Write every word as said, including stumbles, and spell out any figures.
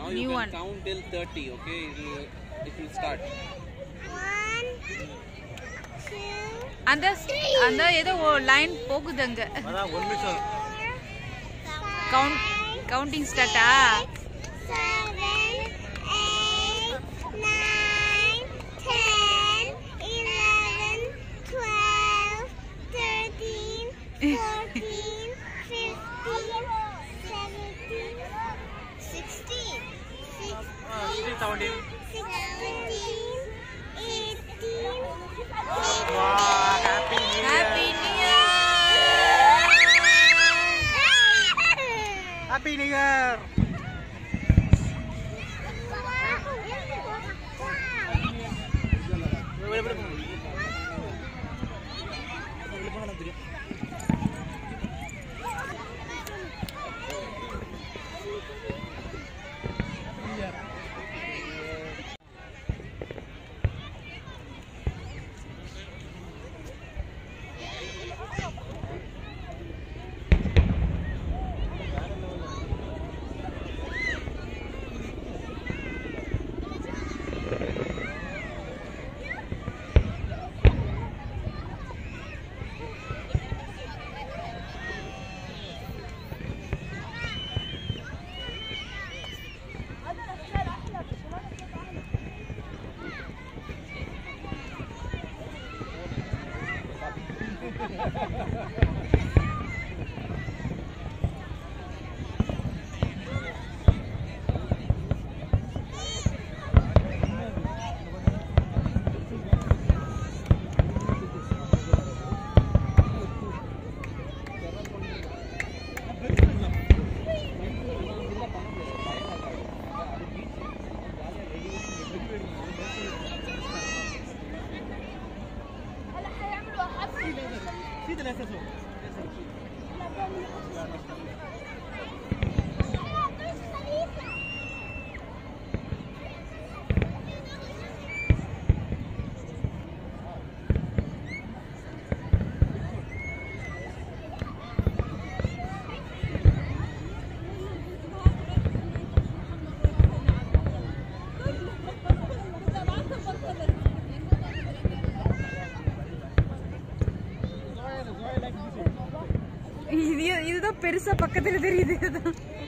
Now New you can one. count till thirty, okay? It will, it will start. One, two, அந்த அந்த ஏதோ line போகுதுங்க. அதான் ஒரு நிமிஷம். கவுண்ட் கவுண்டிங் ஸ்டார்ட்டா? seven, eight, nine, ten, eleven, twelve, thirteen, fourteen, fifteen, seventeen, sixteen, sixteen, seventeen. seventeen, eighteen, Wow, happy new year. Happy new year. Happy New Year. வெளிய வெளிய போங்க. வெளிய போனா தெரியும். இது இதுதான் பெருசா பக்கத்துல தெரியுது.